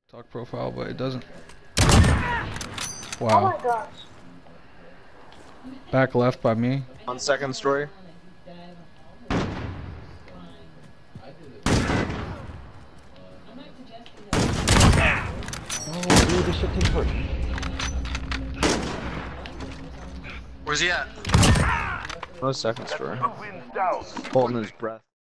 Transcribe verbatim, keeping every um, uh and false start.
Talk profile, but it doesn't. Oh Wow. my gosh. Back left by me. On second story. Oh, dude, this shit takes forever. Where's he at? Oh, second story. Holding his breath.